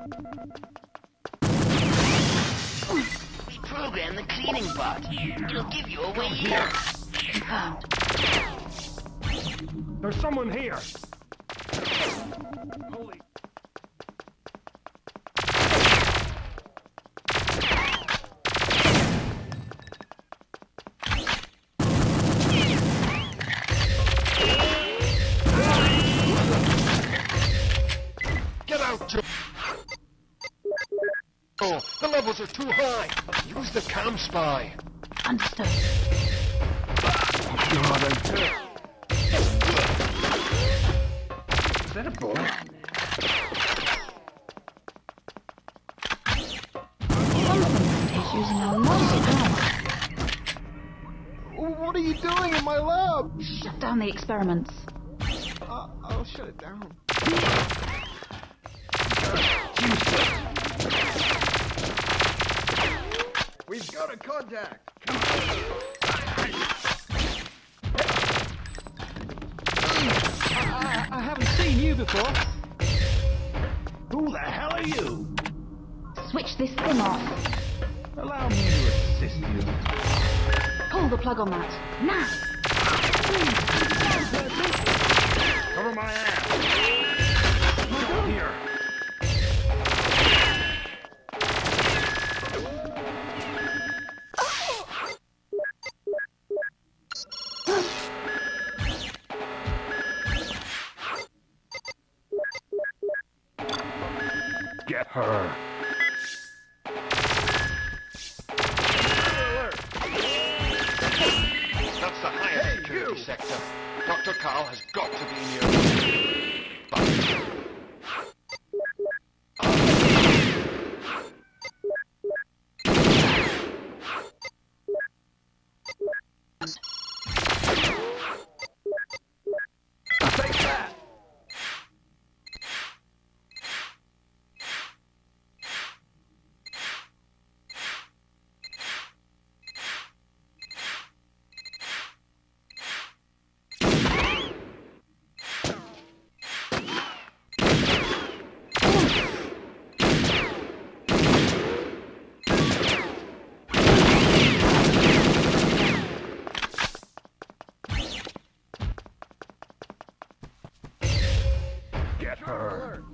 We programmed the cleaning bot. It'll give you a way here. Confirmed. There's someone here. Holy. Get out, Joe! Oh, the levels are too high. Use the cam spy. Understood. Is that a boy? He's using a lot of power. What are you doing in my lab? Shut down the experiments. I'll shut it down. We've got a contact. Come I haven't seen you before. Who the hell are you? Switch this thing off. Allow me to assist you. Pull the plug on that. Now! Cover my ass. Come here. Get her. That's the highest security sector. Dr. Carl has got to be near. But... Take that! Get her.